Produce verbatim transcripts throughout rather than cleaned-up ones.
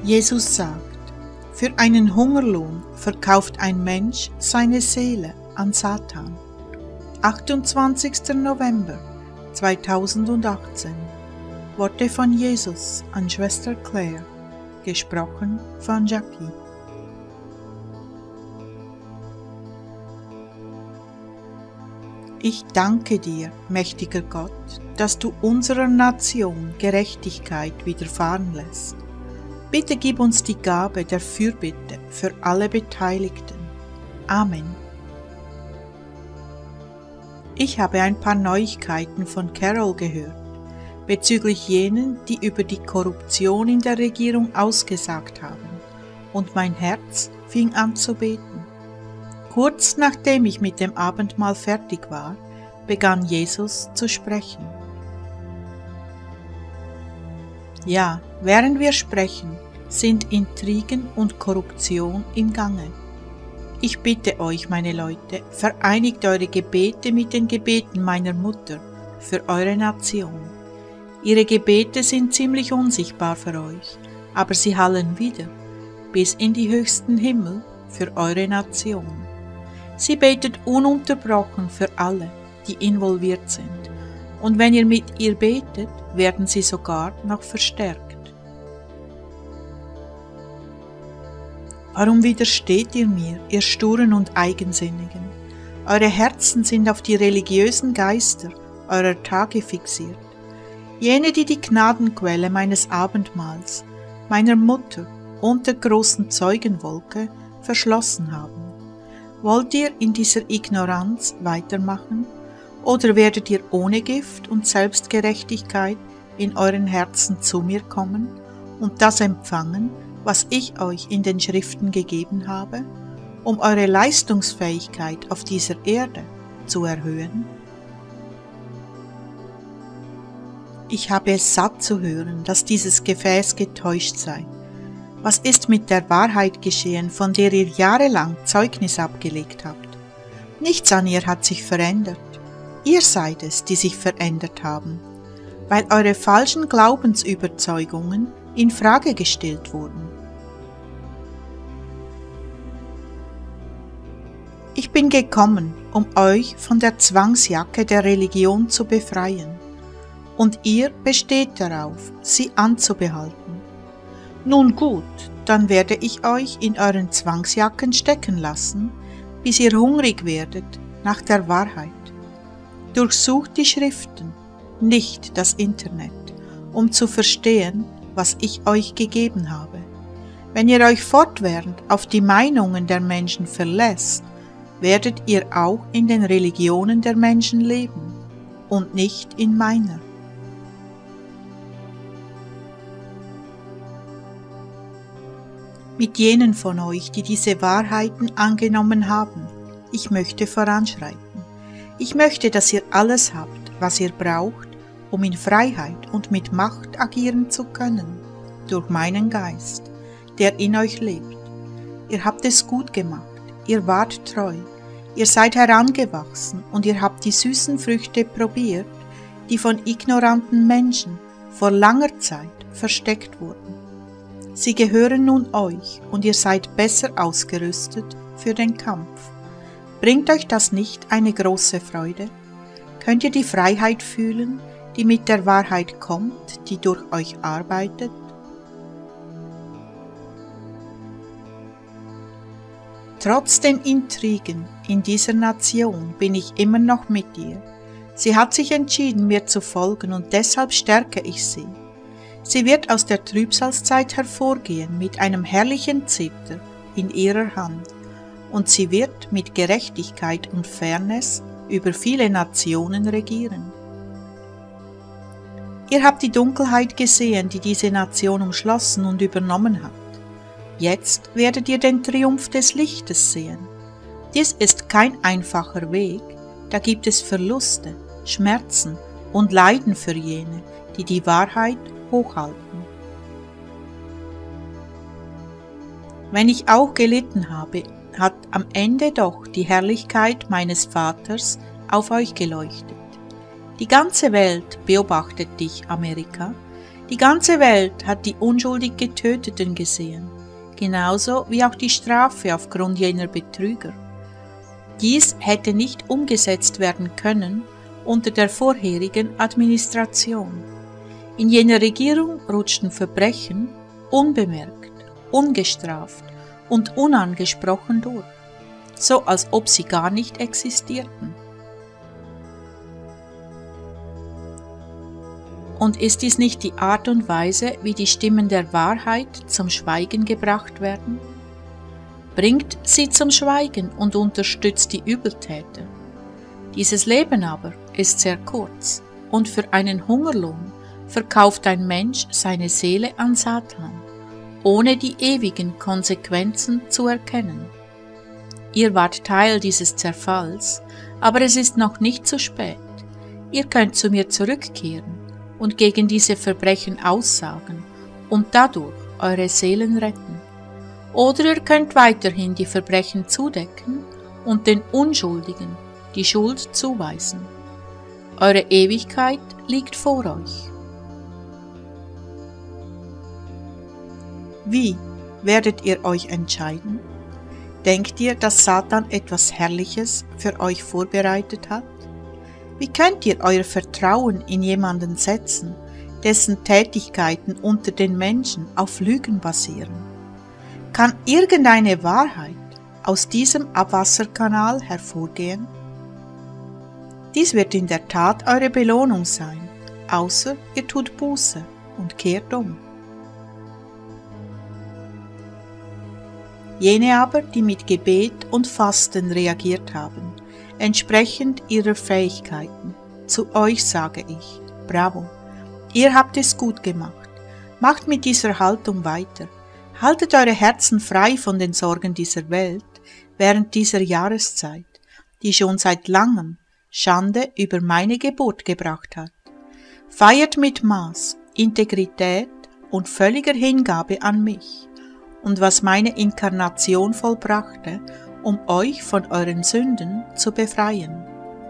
Jesus sagt, für einen Hungerlohn verkauft ein Mensch seine Seele an Satan. achtundzwanzigster November zweitausendachtzehn. Worte von Jesus an Schwester Claire, gesprochen von Jackie. Ich danke dir, mächtiger Gott, dass du unserer Nation Gerechtigkeit widerfahren lässt. Bitte gib uns die Gabe der Fürbitte für alle Beteiligten. Amen. Ich habe ein paar Neuigkeiten von Carol gehört, bezüglich jenen, die über die Korruption in der Regierung ausgesagt haben, und mein Herz fing an zu beten. Kurz nachdem ich mit dem Abendmahl fertig war, begann Jesus zu sprechen. Ja, während wir sprechen, sind Intrigen und Korruption im Gange. Ich bitte euch, meine Leute, vereinigt eure Gebete mit den Gebeten meiner Mutter für eure Nation. Ihre Gebete sind ziemlich unsichtbar für euch, aber sie hallen wieder bis in die höchsten Himmel für eure Nation. Sie betet ununterbrochen für alle, die involviert sind, und wenn ihr mit ihr betet, werden sie sogar noch verstärkt. Warum widersteht ihr mir, ihr Sturen und Eigensinnigen? Eure Herzen sind auf die religiösen Geister eurer Tage fixiert, jene, die die Gnadenquelle meines Abendmahls, meiner Mutter und der großen Zeugenwolke verschlossen haben. Wollt ihr in dieser Ignoranz weitermachen, oder werdet ihr ohne Gift und Selbstgerechtigkeit in euren Herzen zu mir kommen und das empfangen, was ich euch in den Schriften gegeben habe, um eure Leistungsfähigkeit auf dieser Erde zu erhöhen? Ich habe es satt zu hören, dass dieses Gefäß getäuscht sei. Was ist mit der Wahrheit geschehen, von der ihr jahrelang Zeugnis abgelegt habt? Nichts an ihr hat sich verändert. Ihr seid es, die sich verändert haben, weil eure falschen Glaubensüberzeugungen in Frage gestellt wurden. Ich bin gekommen, um euch von der Zwangsjacke der Religion zu befreien, und ihr besteht darauf, sie anzubehalten. Nun gut, dann werde ich euch in euren Zwangsjacken stecken lassen, bis ihr hungrig werdet nach der Wahrheit. Durchsucht die Schriften, nicht das Internet, um zu verstehen, was ich euch gegeben habe. Wenn ihr euch fortwährend auf die Meinungen der Menschen verlässt, werdet ihr auch in den Religionen der Menschen leben und nicht in meiner. Mit jenen von euch, die diese Wahrheiten angenommen haben, ich möchte voranschreiten. Ich möchte, dass ihr alles habt, was ihr braucht, um in Freiheit und mit Macht agieren zu können, durch meinen Geist, der in euch lebt. Ihr habt es gut gemacht, ihr wart treu, ihr seid herangewachsen und ihr habt die süßen Früchte probiert, die von ignoranten Menschen vor langer Zeit versteckt wurden. Sie gehören nun euch und ihr seid besser ausgerüstet für den Kampf. Bringt euch das nicht eine große Freude? Könnt ihr die Freiheit fühlen, die mit der Wahrheit kommt, die durch euch arbeitet? Trotz den Intrigen in dieser Nation bin ich immer noch mit ihr. Sie hat sich entschieden, mir zu folgen, und deshalb stärke ich sie. Sie wird aus der Trübsalzeit hervorgehen mit einem herrlichen Zepter in ihrer Hand, und sie wird mit Gerechtigkeit und Fairness über viele Nationen regieren. Ihr habt die Dunkelheit gesehen, die diese Nation umschlossen und übernommen hat. Jetzt werdet ihr den Triumph des Lichtes sehen. Dies ist kein einfacher Weg, da gibt es Verluste, Schmerzen und Leiden für jene, die die Wahrheit hochhalten. Wenn ich auch gelitten habe, hat am Ende doch die Herrlichkeit meines Vaters auf euch geleuchtet. Die ganze Welt beobachtet dich, Amerika. Die ganze Welt hat die unschuldig Getöteten gesehen, genauso wie auch die Strafe aufgrund jener Betrüger. Dies hätte nicht umgesetzt werden können unter der vorherigen Administration. In jener Regierung rutschten Verbrechen unbemerkt, ungestraft und unangesprochen durch, so als ob sie gar nicht existierten. Und ist dies nicht die Art und Weise, wie die Stimmen der Wahrheit zum Schweigen gebracht werden? Bringt sie zum Schweigen und unterstützt die Übeltäter. Dieses Leben aber ist sehr kurz, und für einen Hungerlohn verkauft ein Mensch seine Seele an Satan, ohne die ewigen Konsequenzen zu erkennen. Ihr wart Teil dieses Zerfalls, aber es ist noch nicht zu spät. Ihr könnt zu mir zurückkehren und gegen diese Verbrechen aussagen und dadurch eure Seelen retten. Oder ihr könnt weiterhin die Verbrechen zudecken und den Unschuldigen die Schuld zuweisen. Eure Ewigkeit liegt vor euch. Wie werdet ihr euch entscheiden? Denkt ihr, dass Satan etwas Herrliches für euch vorbereitet hat? Wie könnt ihr euer Vertrauen in jemanden setzen, dessen Tätigkeiten unter den Menschen auf Lügen basieren? Kann irgendeine Wahrheit aus diesem Abwasserkanal hervorgehen? Dies wird in der Tat eure Belohnung sein, außer ihr tut Buße und kehrt um. Jene aber, die mit Gebet und Fasten reagiert haben, entsprechend ihrer Fähigkeiten, zu euch sage ich, bravo, ihr habt es gut gemacht, macht mit dieser Haltung weiter, haltet eure Herzen frei von den Sorgen dieser Welt während dieser Jahreszeit, die schon seit langem Schande über meine Geburt gebracht hat. Feiert mit Maß, Integrität und völliger Hingabe an mich und was meine Inkarnation vollbrachte, um euch von euren Sünden zu befreien.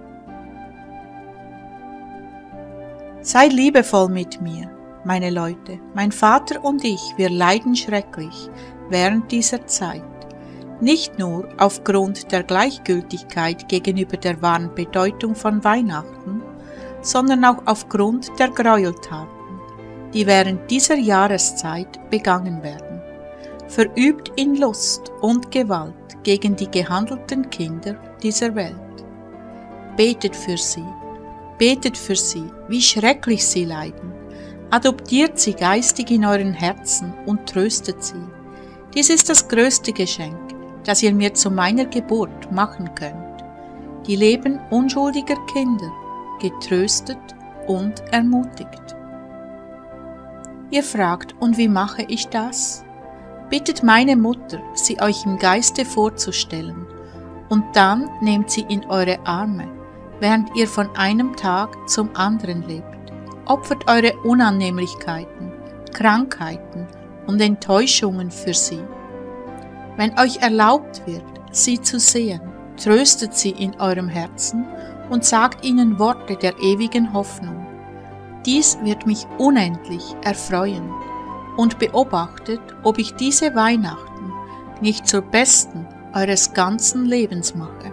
Seid liebevoll mit mir, meine Leute, mein Vater und ich, wir leiden schrecklich während dieser Zeit, nicht nur aufgrund der Gleichgültigkeit gegenüber der wahren Bedeutung von Weihnachten, sondern auch aufgrund der Gräueltaten, die während dieser Jahreszeit begangen werden, verübt in Lust und Gewalt gegen die gehandelten Kinder dieser Welt. Betet für sie, betet für sie, wie schrecklich sie leiden, adoptiert sie geistig in euren Herzen und tröstet sie. Dies ist das größte Geschenk, das ihr mir zu meiner Geburt machen könnt. Die Leben unschuldiger Kinder, getröstet und ermutigt. Ihr fragt, und wie mache ich das? Bittet meine Mutter, sie euch im Geiste vorzustellen, und dann nehmt sie in eure Arme, während ihr von einem Tag zum anderen lebt, opfert eure Unannehmlichkeiten, Krankheiten und Enttäuschungen für sie. Wenn euch erlaubt wird, sie zu sehen, tröstet sie in eurem Herzen und sagt ihnen Worte der ewigen Hoffnung. Dies wird mich unendlich erfreuen und beobachtet, ob ich diese Weihnachten nicht zur besten eures ganzen Lebens mache.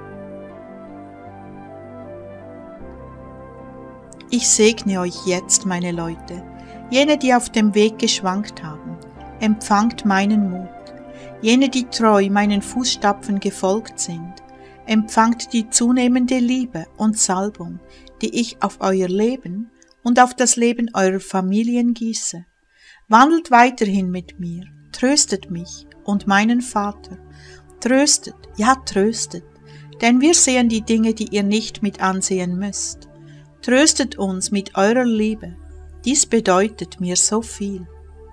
Ich segne euch jetzt, meine Leute, jene, die auf dem Weg geschwankt haben, empfangt meinen Mut. Jene, die treu meinen Fußstapfen gefolgt sind, empfangt die zunehmende Liebe und Salbung, die ich auf euer Leben und auf das Leben eurer Familien gieße. Wandelt weiterhin mit mir, tröstet mich und meinen Vater. Tröstet, ja tröstet, denn wir sehen die Dinge, die ihr nicht mit ansehen müsst. Tröstet uns mit eurer Liebe, dies bedeutet mir so viel.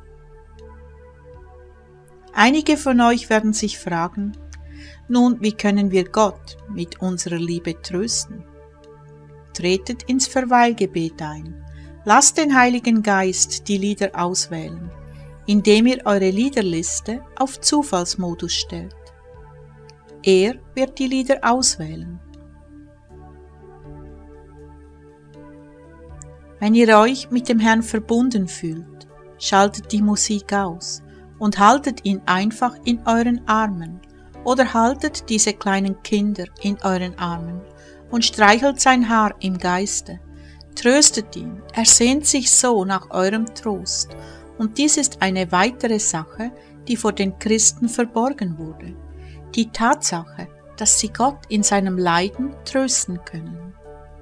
Einige von euch werden sich fragen, nun, wie können wir Gott mit unserer Liebe trösten? Tretet ins Verweilgebet ein, lasst den Heiligen Geist die Lieder auswählen, indem ihr eure Liederliste auf Zufallsmodus stellt. Er wird die Lieder auswählen. Wenn ihr euch mit dem Herrn verbunden fühlt, schaltet die Musik aus und haltet ihn einfach in euren Armen oder haltet diese kleinen Kinder in euren Armen und streichelt sein Haar im Geiste. Tröstet ihn, er sehnt sich so nach eurem Trost, und dies ist eine weitere Sache, die vor den Christen verborgen wurde, die Tatsache, dass sie Gott in seinem Leiden trösten können.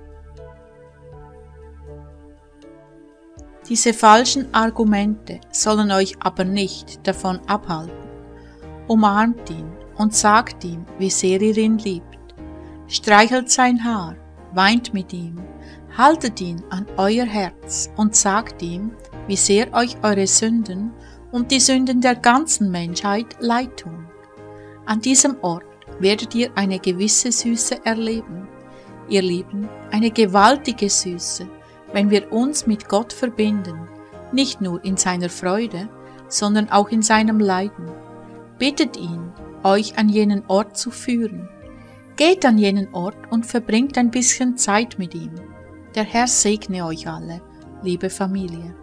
Diese falschen Argumente sollen euch aber nicht davon abhalten. Umarmt ihn und sagt ihm, wie sehr ihr ihn liebt. Streichelt sein Haar, weint mit ihm, haltet ihn an euer Herz und sagt ihm, wie sehr euch eure Sünden und die Sünden der ganzen Menschheit leid tun. An diesem Ort werdet ihr eine gewisse Süße erleben. Ihr Lieben, eine gewaltige Süße, wenn wir uns mit Gott verbinden, nicht nur in seiner Freude, sondern auch in seinem Leiden. Bittet ihn, euch an jenen Ort zu führen. Geht an jenen Ort und verbringt ein bisschen Zeit mit ihm. Der Herr segne euch alle, liebe Familie.